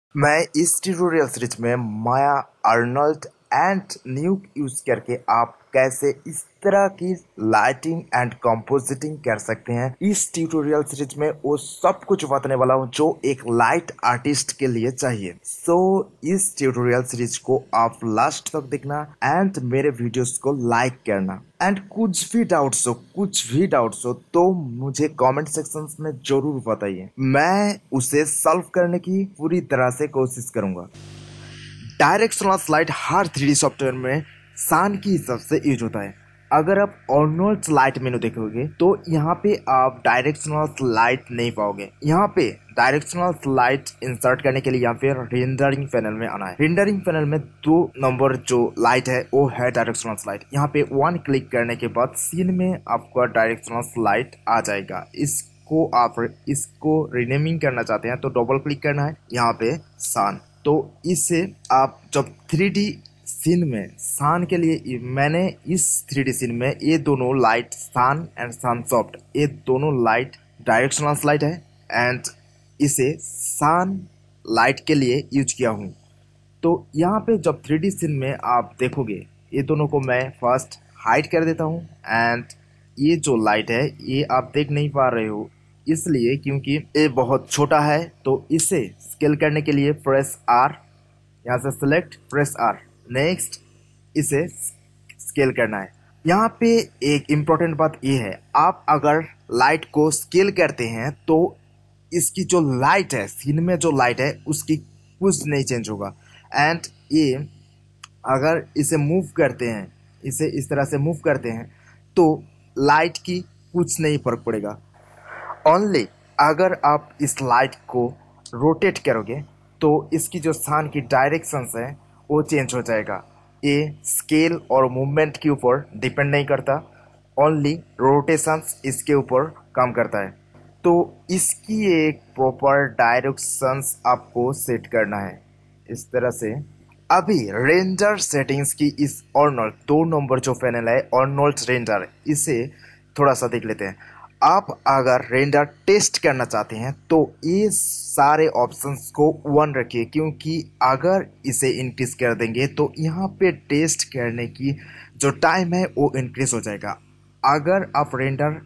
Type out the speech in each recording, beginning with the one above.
मैं इस tutorial series में Maya Arnold and Nuke use करके आप कैसे इस तरह की लाइटिंग एंड कंपोजिटिंग कर सकते हैं। इस ट्यूटोरियल सीरीज में वो सब कुछ बताने वाला हूँ जो एक लाइट आर्टिस्ट के लिए चाहिए। इस ट्यूटोरियल सीरीज को आप लास्ट तक देखना एंड मेरे वीडियोस को लाइक करना एंड कुछ भी डाउट्स हो तो मुझे कमेंट सेक्शन में जरूर बताइए, मैं उसे सॉल्व करने की पूरी तरह से कोशिश करूंगा। डायरेक्शनल स्लाइड हर 3D सॉफ्टवेयर में सान की हिसाब से यूज होता है। अगर आप अर्नोल्ड लाइट मेनू देखोगे तो यहाँ पे आप डायरेक्शनल लाइट नहीं पाओगे। यहाँ पे डायरेक्शनल लाइट इंसर्ट करने के लिए यहाँ पे रेंडरिंग पैनल में आना है। रेंडरिंग पैनल में 2 नंबर जो लाइट है वो है डायरेक्शनल लाइट। यहाँ पे 1 क्लिक करने के बाद सीन में आपका डायरेक्शनल लाइट आ जाएगा। इसको रिनेमिंग करना चाहते हैं तो डबल क्लिक करना है यहाँ पे सान। तो इससे आप जब 3D सीन में सान के लिए मैंने इस 3D सीन में ये दोनों लाइट सान एंड सान सॉफ्ट ये दोनों लाइट डायरेक्शनल लाइट है एंड इसे सान लाइट के लिए यूज किया हूँ। तो यहाँ पे जब 3D सीन में आप देखोगे ये दोनों को मैं फर्स्ट हाइड कर देता हूँ एंड ये जो लाइट है ये आप देख नहीं पा रहे हो इसलिए क्योंकि ये बहुत छोटा है। तो इसे स्केल करने के लिए प्रेस आर, यहाँ से सिलेक्ट प्रेस आर, नेक्स्ट इसे स्केल करना है। यहाँ पे एक इम्पोर्टेंट बात ये है, आप अगर लाइट को स्केल करते हैं तो इसकी जो लाइट है सीन में जो लाइट है उसकी कुछ नहीं चेंज होगा एंड ये अगर इसे मूव करते हैं, इसे इस तरह से मूव करते हैं तो लाइट की कुछ नहीं फर्क पड़ेगा। ओनली अगर आप इस लाइट को रोटेट करोगे तो इसकी जो सान की डायरेक्शंस है वो चेंज हो जाएगा। ये स्केल और मूवमेंट के ऊपर डिपेंड नहीं करता, ओनली रोटेशंस इसके ऊपर काम करता है। तो इसकी एक प्रॉपर डायरेक्शंस आपको सेट करना है इस तरह से। अभी रेंडर सेटिंग्स की इस अर्नोल्ड 2 नंबर जो पैनल है अर्नोल्ड रेंडर, इसे थोड़ा सा देख लेते हैं। आप अगर रेंडर टेस्ट करना चाहते हैं तो ये सारे ऑप्शंस को 1 रखिए, क्योंकि अगर इसे इंक्रीज कर देंगे तो यहाँ पे टेस्ट करने की जो टाइम है वो इंक्रीज हो जाएगा। अगर आप रेंडर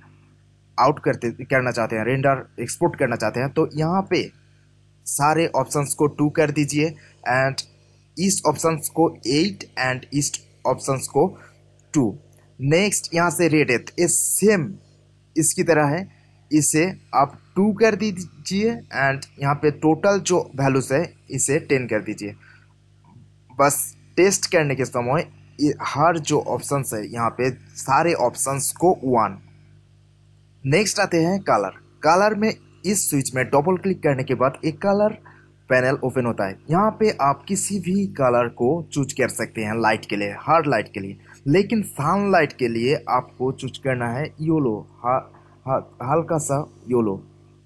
करना चाहते हैं, रेंडर एक्सपोर्ट करना चाहते हैं तो यहाँ पे सारे ऑप्शंस को 2 कर दीजिए एंड इस ऑप्शंस को 8 एंड इस ऑप्शंस को 2। नेक्स्ट यहाँ से रेडियस ये सेम इसकी तरह है, इसे आप 2 कर दीजिए एंड यहाँ पे टोटल जो वैल्यूज है इसे 10 कर दीजिए। बस टेस्ट करने के समय हर जो ऑप्शंस है यहाँ पे सारे ऑप्शंस को 1। नेक्स्ट आते हैं कलर। कलर में इस स्विच में डबल क्लिक करने के बाद एक कलर पैनल ओपन होता है। यहाँ पे आप किसी भी कलर को चूज कर सकते हैं लाइट के लिए, हर लाइट के लिए, लेकिन सनलाइट के लिए आपको चूज करना है येलो, हल्का सा येलो।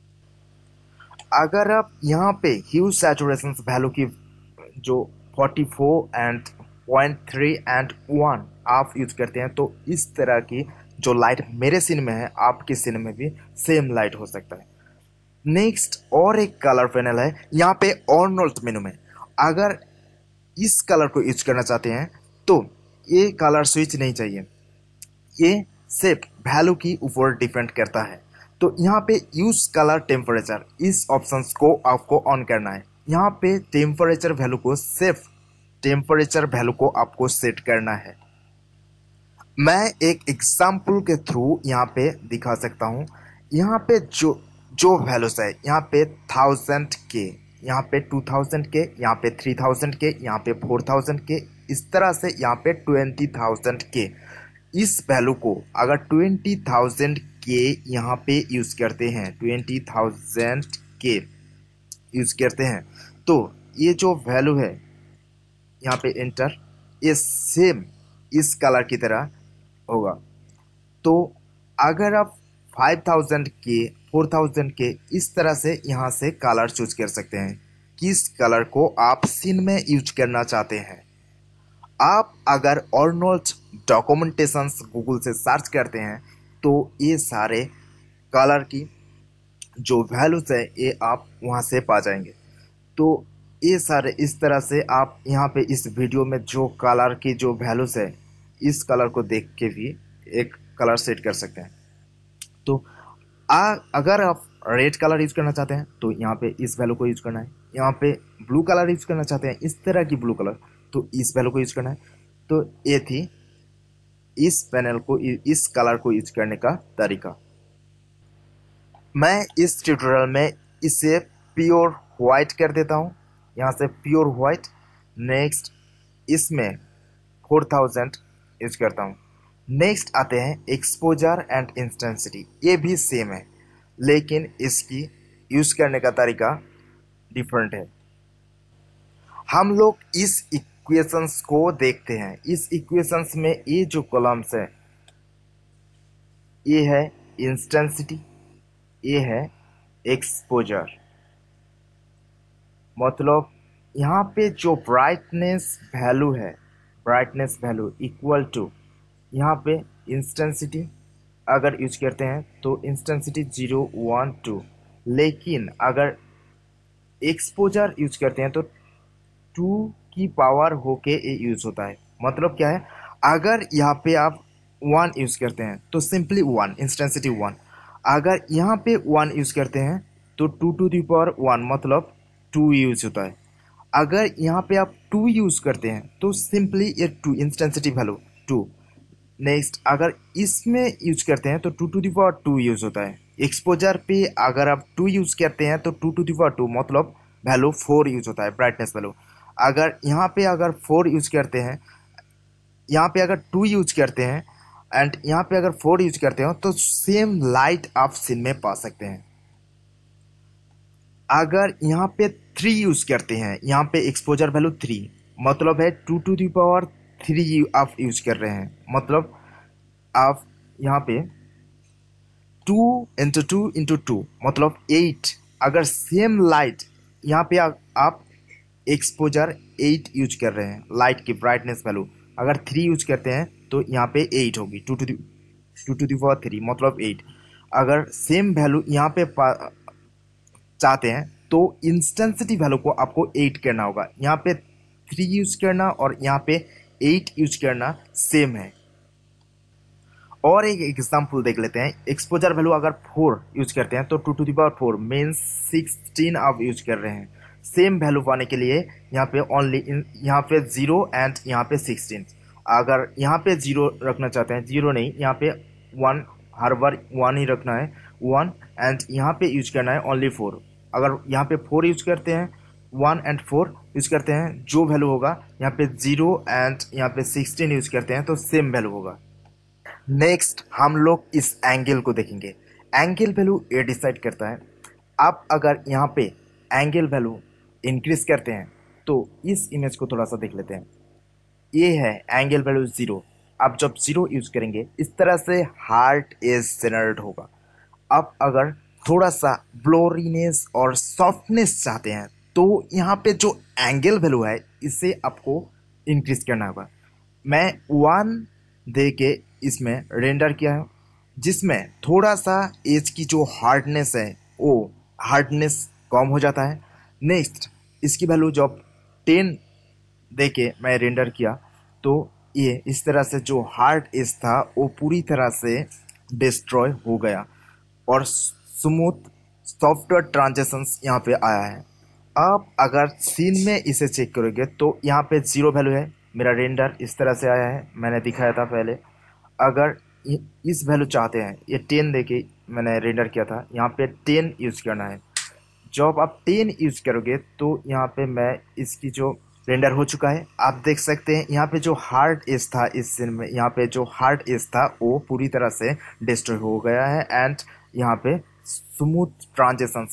अगर आप यहाँ पे ह्यू सैचुरेशन वैल्यू की जो 44 एंड 0.3 एंड 1 आप यूज करते हैं तो इस तरह की जो लाइट मेरे सीन में है आपके सीन में भी सेम लाइट हो सकता है। नेक्स्ट और एक कलर पैनल है यहाँ पे अर्नोल्ड मेनू में। अगर इस कलर को यूज करना चाहते हैं तो ये कलर स्विच नहीं चाहिए, ये सिर्फ वैल्यू की ऊपर डिपेंड करता है। तो यहाँ पे यूज कलर टेम्परेचर इस ऑप्शंस को आपको ऑन करना है। यहाँ पे टेम्परेचर वैल्यू को सिर्फ टेम्परेचर वैल्यू को आपको सेट करना है। मैं एक एग्जाम्पल के थ्रू यहाँ पे दिखा सकता हूँ। यहाँ पे जो वैल्यूज है यहाँ पे 1000 के, यहाँ पे 2000 के, यहाँ पे 3000 के, यहाँ पे 4000 के, इस तरह से यहाँ पे 20,000 के। इस वैल्यू को अगर 20,000 के यहाँ पे यूज करते हैं, 20,000 के यूज करते हैं तो ये जो वैल्यू है यहाँ पे एंटर, ये सेम इस कलर की तरह होगा। तो अगर आप 5000 के, 4000 के, इस तरह से यहाँ से कलर चूज कर सकते हैं किस कलर को आप सीन में यूज करना चाहते हैं। आप अगर अर्नोल्ड डॉक्यूमेंटेशंस गूगल से सर्च करते हैं तो ये सारे कलर की जो वैल्यूज है ये आप वहाँ से पा जाएंगे। तो ये सारे इस तरह से आप यहाँ पे इस वीडियो में जो कलर की जो वैल्यूज है इस कलर को देख के भी एक कलर सेट कर सकते हैं। तो अगर आप रेड कलर यूज करना चाहते हैं तो यहाँ पे इस वैल्यू को यूज करना है। यहाँ पे ब्लू कलर यूज करना चाहते हैं, इस तरह की ब्लू कलर, तो इस वैल्यू को यूज करना है। तो ये थी इस पैनल को, इस कलर को यूज करने का तरीका। मैं इस ट्यूटोरियल में इसे प्योर व्हाइट कर देता हूँ, यहाँ से प्योर व्हाइट। नेक्स्ट इसमें 4000 यूज करता हूँ। नेक्स्ट आते हैं एक्सपोजर एंड इंटेंसिटी। ये भी सेम है लेकिन इसकी यूज करने का तरीका डिफरेंट है। हम लोग इस इक्वेशंस को देखते हैं। इस इक्वेशंस में ये जो कॉलम्स है ये है इंटेंसिटी, ये है एक्सपोजर। मतलब यहाँ पे जो ब्राइटनेस वैल्यू है, ब्राइटनेस वैल्यू इक्वल टू यहाँ पे इंटेंसिटी अगर यूज करते हैं तो इंटेंसिटी 0, 1, 2। लेकिन अगर एक्सपोजर यूज करते हैं तो 2 की पावर होके ये यूज होता है। मतलब क्या है, अगर यहाँ पे आप 1 यूज करते हैं तो सिंपली 1, इंटेंसिटी 1। अगर यहाँ पे 1 यूज करते हैं तो 2 टू द पावर 1 मतलब 2 यूज होता है। अगर यहाँ पे आप 2 यूज करते हैं तो सिंपली ये 2, इंटेंसिटी वैल्यू 2। नेक्स्ट अगर इसमें यूज करते हैं तो 2 टू द पावर 2 यूज होता है। एक्सपोजर पे अगर आप 2 यूज करते हैं तो 2 टू द पावर 2 मतलब वैल्यू 4 यूज होता है, ब्राइटनेस वैल्यू। अगर यहाँ पे अगर 4 यूज करते हैं, यहाँ पे अगर 2 यूज करते हैं एंड यहाँ पे अगर 4 यूज करते हो तो सेम लाइट आप सीन में पा सकते हैं। अगर यहाँ पे 3 यूज करते हैं, यहाँ पे एक्सपोजर वैल्यू 3 मतलब है 2 टू द पावर 3 आप यूज कर रहे हैं। मतलब आप यहाँ पे 2 इंटू 2 इंटू 2 मतलब 8। अगर सेम लाइट यहाँ पे आप एक्सपोजर 8 यूज कर रहे हैं, लाइट की ब्राइटनेस वैल्यू अगर 3 यूज करते हैं तो यहाँ पे 8 होगी, 2 टू द पावर 3 मतलब 8। अगर सेम वैल्यू यहाँ पे चाहते हैं तो इंटेंसिटी वैल्यू को आपको 8 करना होगा। यहाँ पे 3 यूज करना और यहाँ पे 8 यूज करना सेम है। और एक एग्जांपल देख लेते हैं। एक्सपोजर वैल्यू अगर 4 यूज करते हैं तो 2 टू द पावर 4 मीन्स 16 आप यूज कर रहे हैं। सेम वैल्यू पाने के लिए यहाँ पे ओनली यहाँ पे 0 एंड यहाँ पे 16। अगर यहाँ पे 0 रखना चाहते हैं, 0 नहीं, यहाँ पे 1, हर बार 1 ही रखना है, 1 एंड यहाँ पे यूज करना है ओनली 4। अगर यहाँ पे 4 यूज करते हैं, 1 एंड 4 यूज करते हैं, जो वैल्यू होगा यहाँ पे 0 एंड यहाँ पे 16 यूज करते हैं तो सेम वैल्यू होगा। नेक्स्ट हम लोग इस एंगल को देखेंगे। एंगल वैल्यू ये डिसाइड करता है। आप अगर यहाँ पे एंगल वैल्यू इंक्रीज करते हैं तो इस इमेज को थोड़ा सा देख लेते हैं। ये है एंगल वैल्यू 0। आप जब 0 यूज करेंगे इस तरह से हार्ट एज जनरेट होगा। आप अगर थोड़ा सा ब्लोरीनेस और सॉफ्टनेस चाहते हैं तो यहाँ पे जो एंगल वैल्यू है इसे आपको इंक्रीज करना होगा। मैं 1 दे के इसमें रेंडर किया है, जिसमें थोड़ा सा एज की जो हार्डनेस है वो हार्डनेस कम हो जाता है। नेक्स्ट इसकी वैल्यू जब 10 दे के मैं रेंडर किया तो ये इस तरह से जो हार्ड एज था वो पूरी तरह से डिस्ट्रॉय हो गया और स्मूथ सॉफ्टवेयर ट्रांजेक्शंस यहाँ पे आया है। आप अगर सीन में इसे चेक करोगे तो यहाँ पे 0 वैल्यू है। मेरा रेंडर इस तरह से आया है, मैंने दिखाया था पहले। अगर इस वैल्यू चाहते हैं, ये 10 देके मैंने रेंडर किया था, यहाँ पे 10 यूज़ करना है। जब आप 10 यूज़ करोगे तो यहाँ पे मैं इसकी जो रेंडर हो चुका है आप देख सकते हैं। यहाँ पे जो हार्ड एज था इस सीन में, यहाँ पे जो हार्ड एज था वो पूरी तरह से डिस्ट्रॉय हो गया है एंड यहाँ पे स्मूथ ट्रांजेक्शंस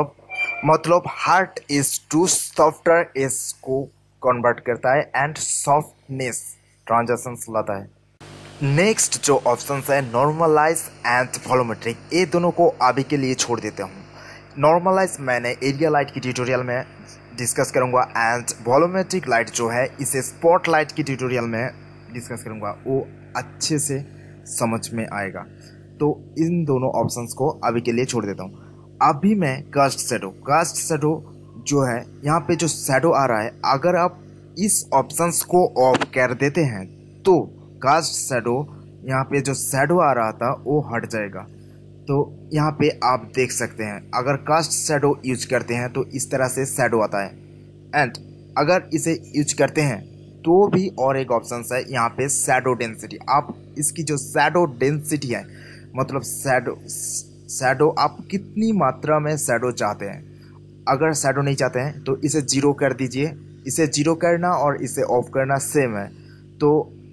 मतलब hard edge to software edge को कन्वर्ट करता है एंड सॉफ्टनेस ट्रांजेक्शंस लाता है। नेक्स्ट जो ऑप्शन है नॉर्मलाइज एंड वॉल्यूमेट्रिक, ये दोनों को अभी के लिए छोड़ देता हूँ। नॉर्मलाइज मैंने एरिया लाइट की ट्यूटोरियल में डिस्कस करूँगा एंड वॉल्यूमेट्रिक लाइट जो है इसे स्पॉट लाइट की ट्यूटोरियल में डिस्कस करूँगा, वो अच्छे से समझ में आएगा। तो इन दोनों ऑप्शंस को अभी के लिए छोड़ देता हूँ। अभी मैं कास्ट शैडो जो है यहाँ पे जो शैडो आ रहा है, अगर आप इस ऑप्शंस को ऑफ कर देते हैं तो कास्ट शैडो, यहाँ पे जो शैडो आ रहा था वो हट जाएगा। तो यहाँ पे आप देख सकते हैं, अगर कास्ट शैडो यूज करते हैं तो इस तरह से शैडो आता है। एंड अगर इसे यूज करते हैं तो भी और एक ऑप्शन है यहाँ पे शैडो डेंसिटी। आप इसकी जो शैडो डेंसिटी है, मतलब शैडो आप कितनी मात्रा में शैडो चाहते हैं। अगर शैडो नहीं चाहते हैं तो इसे जीरो कर दीजिए। इसे जीरो करना और इसे ऑफ करना सेम है। तो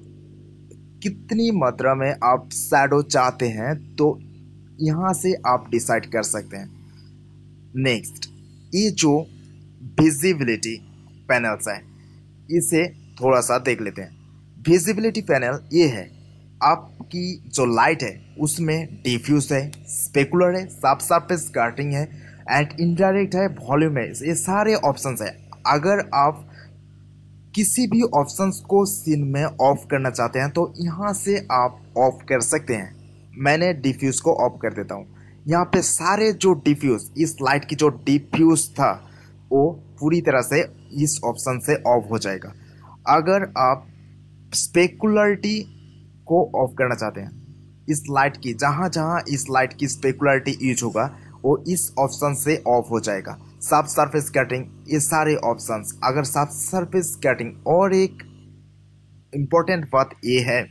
कितनी मात्रा में आप शैडो चाहते हैं तो यहाँ से आप डिसाइड कर सकते हैं। नेक्स्ट, ये जो विजिबिलिटी पैनल्स है इसे थोड़ा सा देख लेते हैं। विजिबिलिटी पैनल ये है, आपकी जो लाइट है उसमें डिफ्यूज है, स्पेकुलर है, साफ सरफेस स्कैटरिंग है एंड इनडायरेक्ट है, वॉल्यूम है, ये सारे ऑप्शंस है। अगर आप किसी भी ऑप्शंस को सीन में ऑफ करना चाहते हैं तो यहाँ से आप ऑफ कर सकते हैं। मैंने डिफ्यूज को ऑफ कर देता हूँ। यहाँ पे सारे जो डिफ्यूज, इस लाइट की जो डिफ्यूज था वो पूरी तरह से इस ऑप्शन से ऑफ हो जाएगा। अगर आप स्पेकुलरिटी को ऑफ करना चाहते हैं, इस लाइट की जहाँ जहाँ इस लाइट की स्पेकुलरिटी यूज होगा वो इस ऑप्शन से ऑफ हो जाएगा। साफ सरफेस स्कैटरिंग, ये सारे ऑप्शंस। अगर साफ सरफेस स्कैटरिंग, और एक इम्पोर्टेंट बात ये है,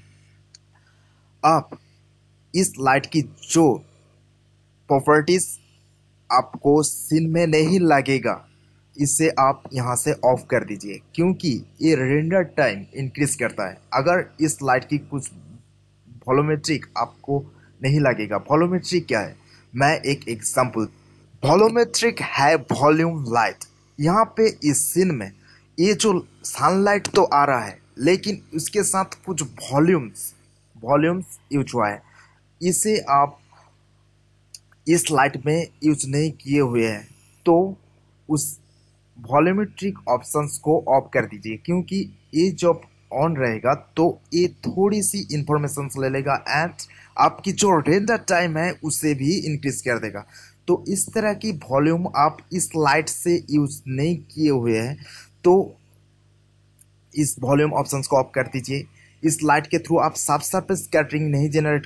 आप इस लाइट की जो प्रॉपर्टीज आपको सीन में नहीं लगेगा, इसे आप यहाँ से ऑफ कर दीजिए, क्योंकि ये रेंडर टाइम इंक्रीज करता है। अगर इस लाइट की कुछ वॉल्यूमेट्रिक आपको नहीं लगेगा। वॉल्यूमेट्रिक क्या है, मैं एक एग्जांपल, वॉल्यूमेट्रिक है वॉल्यूम लाइट। यहाँ पे इस सीन में ये जो सनलाइट तो आ रहा है लेकिन उसके साथ कुछ वॉल्यूम्स यूज हुआ है, इसे आप इस लाइट में यूज नहीं किए हुए हैं तो उस वॉल्यूमेट्रिक ऑप्शंस को ऑफ कर दीजिए, क्योंकि ये जब ऑन रहेगा तो ये थोड़ी सी इंफॉर्मेशन ले लेगा एंड आपकी जो रेंडर टाइम है उसे भी इंक्रीज कर देगा। तो इस तरह की वॉल्यूम आप इस लाइट से यूज नहीं किए हुए हैं तो इस वॉल्यूम ऑप्शंस को ऑफ कर दीजिए। इस लाइट के थ्रू आप साफ सरफेस स्कैटरिंग नहीं जनरेट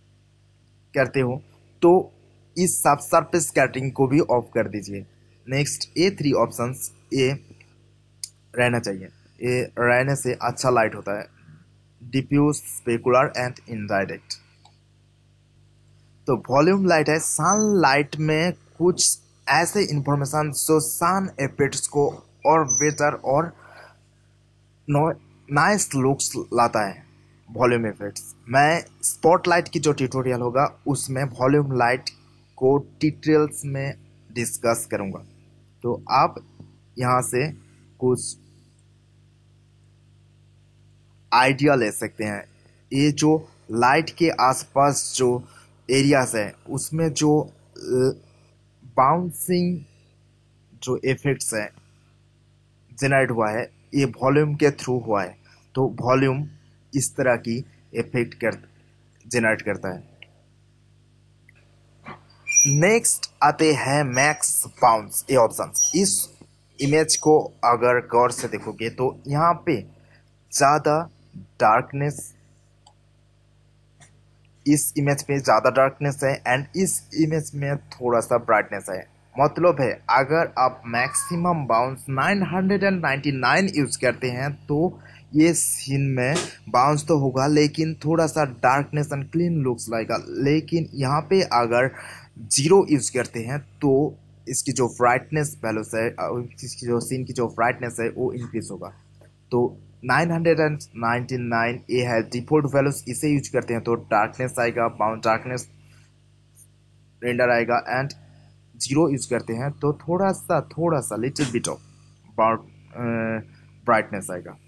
करते हो तो इस साफ सरफेस स्कैटरिंग को भी ऑफ कर दीजिए। नेक्स्ट, ये 3 ऑप्शंस ये रहना चाहिए। ये रहने से अच्छा लाइट होता है, डिफ्यूज, स्पेकुलर एंड इनडायरेक्ट। तो वॉल्यूम लाइट है, सन लाइट में कुछ ऐसे इंफॉर्मेशन जो सन इफेक्ट्स को और बेटर और नाइस लुक्स लाता है। वॉल्यूम इफेक्ट्स, मैं स्पॉटलाइट की जो ट्यूटोरियल होगा उसमें वॉल्यूम लाइट को डिटेल्स में डिस्कस करूंगा। तो आप यहाँ से कुछ आइडिया ले सकते हैं। ये जो लाइट के आसपास जो एरियाज है उसमें जो बाउंसिंग जो इफेक्ट्स है जनरेट हुआ है, ये वॉल्यूम के थ्रू हुआ है। तो वॉल्यूम इस तरह की इफेक्ट जनरेट करता है। नेक्स्ट आते हैं मैक्स बाउंस, ये ऑप्शन। इस इमेज को अगर गौर से देखोगे तो यहाँ पे ज़्यादा डार्कनेस, इस इमेज में ज़्यादा डार्कनेस है एंड इस इमेज में थोड़ा सा ब्राइटनेस है। मतलब है अगर आप मैक्सिमम बाउंस 999 यूज करते हैं तो ये सीन में बाउंस तो होगा लेकिन थोड़ा सा डार्कनेस एंड क्लीन लुक्स लाएगा। लेकिन यहाँ पे अगर 0 यूज करते हैं तो इसकी जो ब्राइटनेस वैल्यूज है, इसकी जो सीन की जो ब्राइटनेस है वो इंक्रीज होगा। तो 999 ये है डिफॉल्ट वैल्यूज, इसे यूज करते हैं तो डार्कनेस आएगा, बाउंड डार्कनेस रेंडर आएगा एंड 0 यूज करते हैं तो थोड़ा सा लिटिल बिट ऑफ ब्राइटनेस आएगा।